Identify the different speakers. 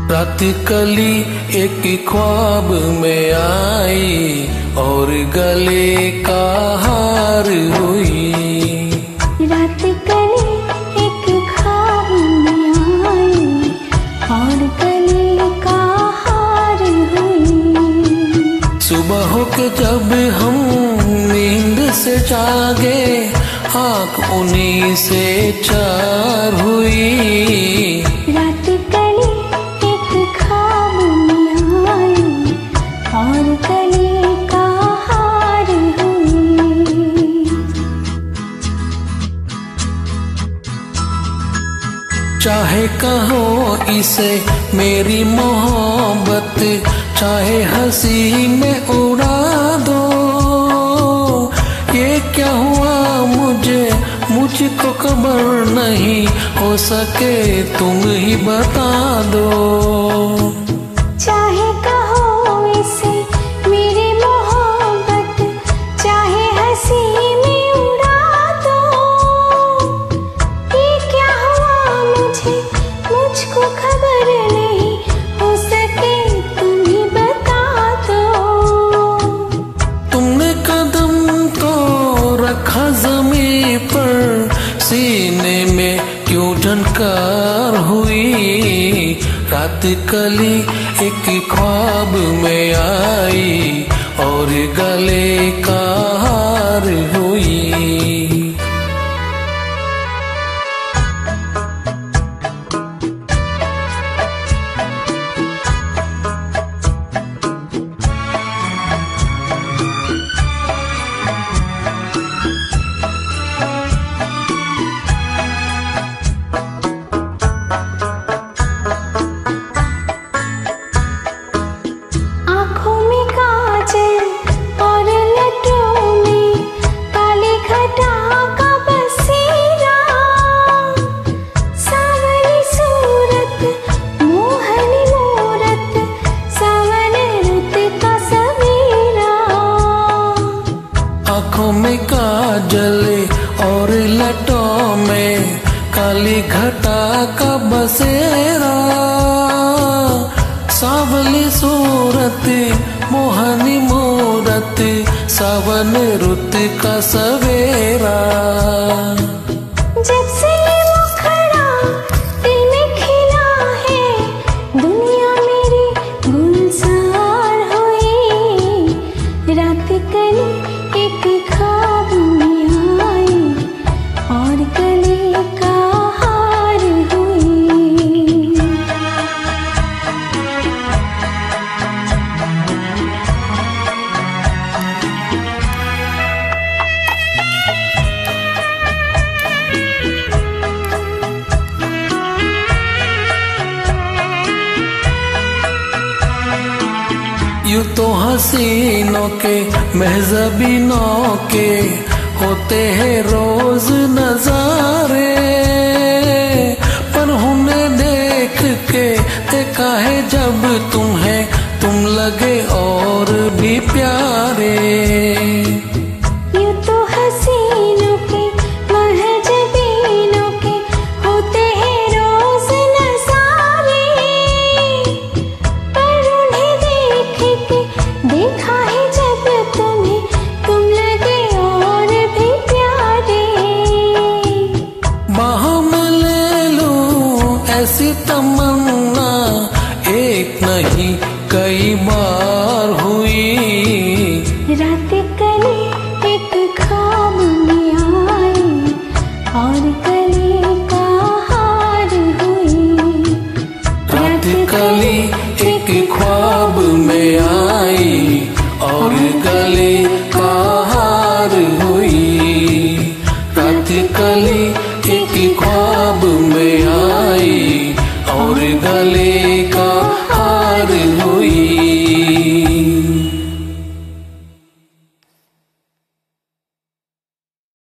Speaker 1: रात कली एक ख्वाब में आई और गले का हार हुई।
Speaker 2: रात कली एक ख्वाब में आई और गले का हार हुई।
Speaker 1: सुबह हो के जब हम नींद से जागे आँख उन्हीं से चार हुई।
Speaker 2: रात कली एक ख्वाब में आई और गले का हार हुई।
Speaker 1: चाहे कहो इसे मेरी मोहब्बत, चाहे हंसी में उड़ा दो। ये क्या हुआ मुझको खबर नहीं, हो सके तुम ही बता दो।
Speaker 2: चाहे कहो इसे मेरी मोहब्बत, चाहे हंसी में उड़ा दो। ये क्या हुआ मुझको खबर नहीं, हो सके तुम ही बता दो।
Speaker 1: तुमने कदम तो रखा ज़मीं पर, सीने में क्यों झनकार हुई। रात कली एक ख्वाब में आई और गले का हार हुई। आँखों में काजल और लटों में काली घटा का बसेरा। सावली सूरत मोहनी मूरत, सावन रुत का सवेरा।
Speaker 2: जब से वो खड़ा दिल में खिला है, दुनिया मेरी गुलजार हुई। रात कली एक ख्वाब में आई और गले का हार हुई।
Speaker 1: यूं तो हसीनों के महज़बीनों के होते हैं रोज नजारे, पर उन्हें देख के देखा है जब तुम लगे और भी प्यारे।
Speaker 2: यूं तो हसीनों के महज़बीनों के होते हैं रोज नज़ारे, पर उन्हें देख के देखा है जब तुम लगे और भी प्यारे।
Speaker 1: बाहों में ले लूं ऐसी तमन्ना, एक नहीं कई बार हुई।
Speaker 2: रात कली एक ख्वाब में आई और गले का हार हुई।
Speaker 1: रात कली एक ख्वाब में आई और गले का हार हुई। रात कली